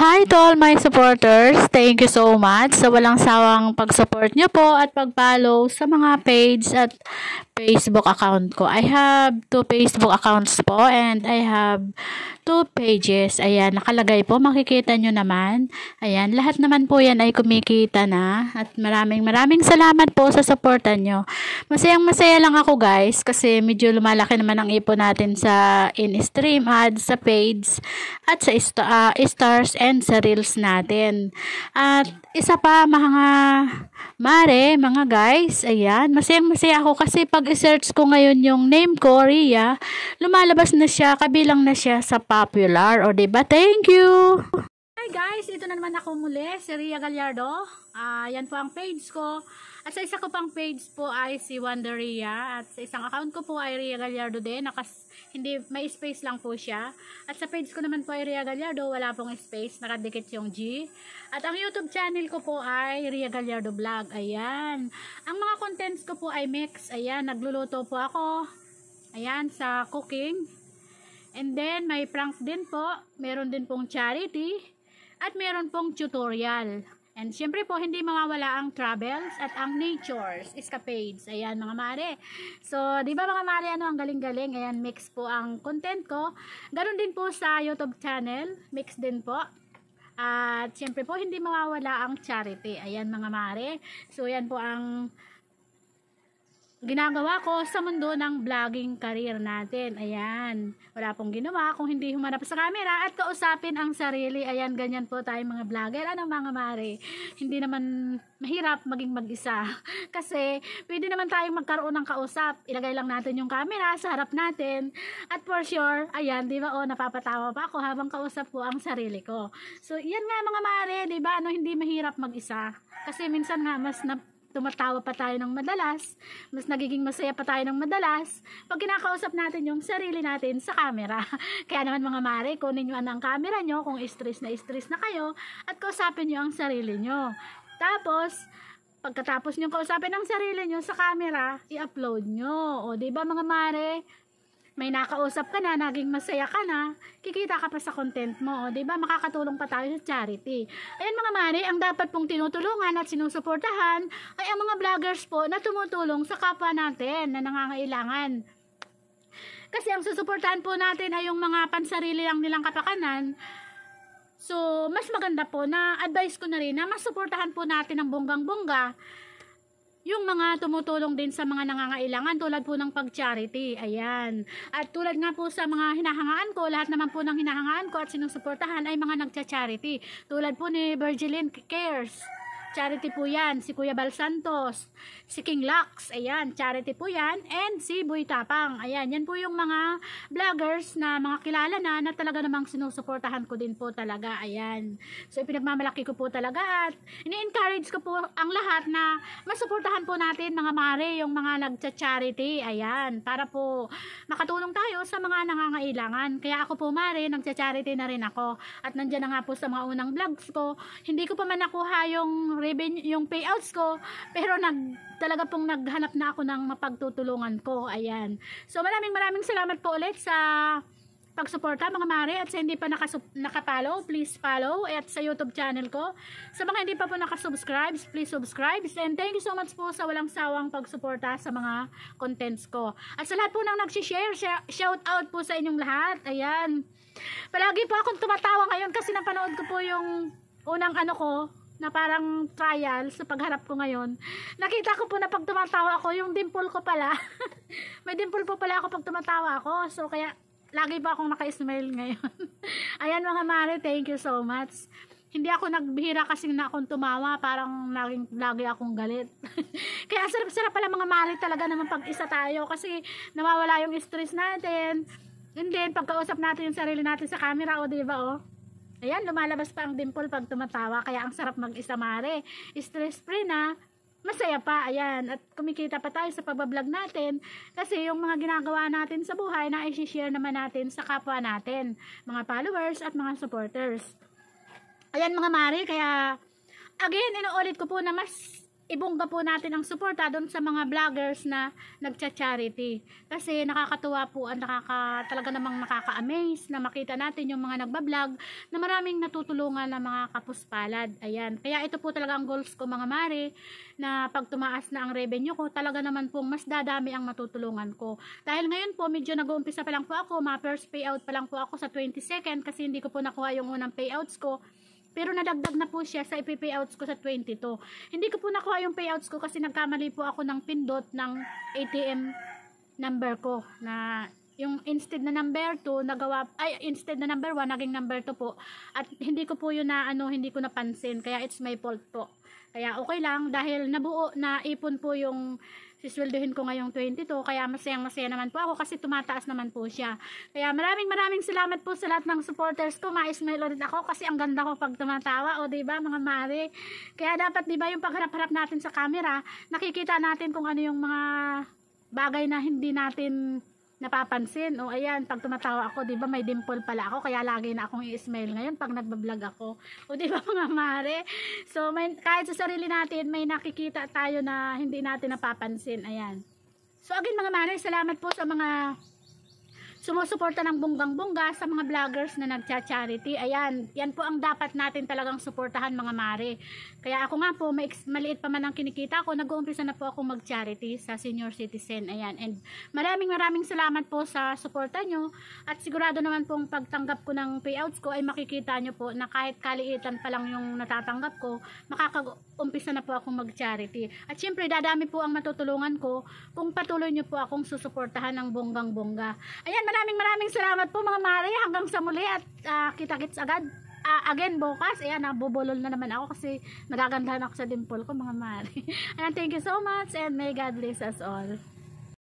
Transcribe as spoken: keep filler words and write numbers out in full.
Hi to all my supporters. Thank you so much sa walang sawang pag-support nyo po at pag-follow sa mga page at Facebook account ko. I have two Facebook accounts po and I have two pages. Ayan, nakalagay po. Makikita nyo naman. Ayan, lahat naman po yan ay kumikita na. At maraming maraming salamat po sa supportan nyo. Masayang masaya lang ako guys kasi medyo lumalaki naman ang ipon natin sa in-stream ads, sa page at sa uh, stars and sa reels natin. At isa pa mga mare, mga guys, ayan, masayang masaya ako kasi pag i-search ko ngayon yung name ko, Rhea, lumalabas na siya, kabilang na siya sa popular. O diba? Thank you! Hi guys, ito na naman ako muli, si Rhea Gallardo. Uh, yan po ang page ko. At sa isa ko pang page po ay si Wonder Rhea. At sa isang account ko po ay Rhea Gallardo din. Nakas, hindi, may space lang po siya. At sa page ko naman po ay Rhea Gallardo, wala pong space. Nakadikit yung G. At ang YouTube channel ko po ay Rhea Gallardo Vlog. Ayan. Ang mga contents ko po ay mix. Ayan, nagluluto po ako. Ayan, sa cooking. And then, may prank din po. Meron din pong charity. At meron pong tutorial. And syempre po, hindi mawawala ang travels at ang natures, escapades. Ayan mga mare. So, di ba mga mare, ano, ang galing-galing. Ayan, mix po ang content ko. Ganon din po sa YouTube channel. Mix din po. At syempre po, hindi mawawala ang charity. Ayan mga mare. So, yan po ang ginagawa ko sa mundo ng vlogging career natin. Ayan. Wala pong ginawa kung hindi humarap sa camera at kausapin ang sarili. Ayan, ganyan po tayo mga vlogger. Ano mga mare? Hindi naman mahirap maging mag-isa. Kasi pwede naman tayong magkaroon ng kausap. Ilagay lang natin yung camera sa harap natin. At for sure, ayan, di ba, oh, napapatawa pa ako habang kausap ko ang sarili ko. So, yan nga mga mare, di ba, ano, hindi mahirap mag-isa. Kasi minsan nga, mas na tumatawa pa tayo ng madalas, mas nagiging masaya pa tayo ng madalas pag kinakausap natin yung sarili natin sa camera. Kaya naman mga mare, kunin nyo ang camera nyo kung stress na stress na kayo at kausapin nyo ang sarili nyo. Tapos, pagkatapos nyo kausapin ang sarili nyo sa camera, i-upload nyo. O diba mga mare, may nakausap ka na, naging masaya ka na, kikita ka pa sa content mo, o diba? Makakatulong pa tayo sa charity. Ayan mga mare, ang dapat pong tinutulungan at sinusuportahan ay ang mga vloggers po na tumutulong sa kapwa natin na nangangailangan. Kasi ang susuportahan po natin ay yung mga pansarili lang nilang kapakanan. So, mas maganda po na advice ko na rin na mas suportahan po natin ang bonggang-bongga yung mga tumutulong din sa mga nangangailangan tulad po ng pag-charity. Ayan. At tulad nga po sa mga hinahangaan ko, lahat naman po ng hinahangaan ko at sinusuportahan ay mga nagcha-charity. Tulad po ni Virgilin Cares. Charity po yan. Si Kuya Bal Santos. Si King Lux. Ayan. Charity po yan. And si Boy Tapang. Ayan. Yan po yung mga vloggers na mga kilala na na talaga namang sinusuportahan ko din po talaga. Ayan. So, ipinagmamalaki ko po talaga at ini-encourage ko po ang lahat na masuportahan po natin mga mare, yung mga nagcha-charity. Ayan. Para po makatulong tayo sa mga nangangailangan. Kaya ako po mare, nagcha-charity na rin ako. At nandyan na nga po sa mga unang vlogs ko. Hindi ko pa man nakuha yung revenue, yung payouts ko, pero nag talaga pong naghanap na ako ng mapagtutulungan ko. Ayan. So maraming maraming salamat po ulit sa pagsuporta mga mare at sa hindi pa nakapollow, please follow at sa YouTube channel ko. Sa mga hindi pa po nakasubscribe, please subscribe and thank you so much po sa walang sawang pagsuporta sa mga contents ko. At sa lahat po nang nag-share, shout out po sa inyong lahat. Ayan. Palagi po akong tumatawa ngayon kasi napanood ko po yung unang ano ko na parang trial sa pagharap ko ngayon. Nakita ko po na pag tumatawa ako, yung dimple ko pala. May dimple po pala ako pag tumatawa ako. So, kaya lagi pa akong naka-smile ngayon. Ayan mga mare, thank you so much. Hindi ako nagbihira kasi na akong tumawa. Parang lagi, lagi akong galit. Kaya sarap-sarap pala mga mare talaga naman pag isa tayo. Kasi nawawala yung stress natin. And then, pagkausap natin yung sarili natin sa camera, o diba o? Ayan, lumalabas pa ang dimple pag tumatawa. Kaya ang sarap mag-isa mare. Stress free na. Masaya pa. Ayan. At kumikita pa tayo sa pagbablog natin. Kasi yung mga ginagawa natin sa buhay na i-share naman natin sa kapwa natin. Mga followers at mga supporters. Ayan mga mare. Kaya again, inuulit ko po na mas ibungga po natin ang suporta doon sa mga vloggers na nagcha-charity. Kasi nakakatuwa po, ang nakaka, talaga namang nakaka-amaze na makita natin yung mga nagbablog na maraming natutulungan na mga kapuspalad. Ayan. Kaya ito po talaga ang goals ko mga mare, na pag tumaas na ang revenue ko, talaga naman po mas dadami ang matutulungan ko. Dahil ngayon po, medyo nag-uumpisa pa lang po ako, ma first payout pa lang po ako sa twenty-second kasi hindi ko po nakuha yung unang payouts ko. Pero nadagdag na po siya sa ipipayouts ko sa twenty-two. Hindi ko po nakuha yung payouts ko kasi nagkamali po ako ng pindot ng A T M number ko. Na yung instead na number two, nagawa, ay instead na number one, naging number two po. At hindi ko po yun na, ano, hindi ko napansin. Kaya it's my fault po. Kaya okay lang dahil nabuo, na ipon po yung sisweldohin ko ngayong twenty-two, kaya masayang masaya naman po ako kasi tumataas naman po siya. Kaya maraming maraming salamat po sa lahat ng supporters ko. Ma-smile ulit ako kasi ang ganda ko pag tumatawa, o diba mga mare? Kaya dapat diba yung pagharap-harap natin sa camera, nakikita natin kung ano yung mga bagay na hindi natin napapansin. O ayan, pag tumatawa ako, diba may dimple pala ako, kaya lagi na akong i-smile ngayon pag nagbablog ako. O diba mga mare? So may, kahit sa sarili natin, may nakikita tayo na hindi natin napapansin. Ayan. So again mga mare, salamat po sa mga sumusuporta ng bunggang-bungga, sa mga vloggers na nagcha-charity. Ayan, yan po ang dapat natin talagang suportahan mga mare. Kaya ako nga po, may, maliit pa man ang kinikita ko, nag-uumpisa na po ako mag-charity sa senior citizen. Ayan, and maraming maraming salamat po sa suporta nyo. At sigurado naman pong pagtanggap ko ng payouts ko ay makikita nyo po na kahit kaliitan pa lang yung natatanggap ko, makaka-umpisa na po akong mag-charity. At syempre, dadami po ang matutulungan ko kung patuloy nyo po akong susuportahan ng bonggang-bongga. Ayan, maraming maraming salamat po mga mare, hanggang sa muli at uh, kita-kits agad uh, again bukas. Ayan, nabubulol na naman ako kasi nagagandahan ako sa dimple ko mga mare. Ayan, thank you so much and may God bless us all.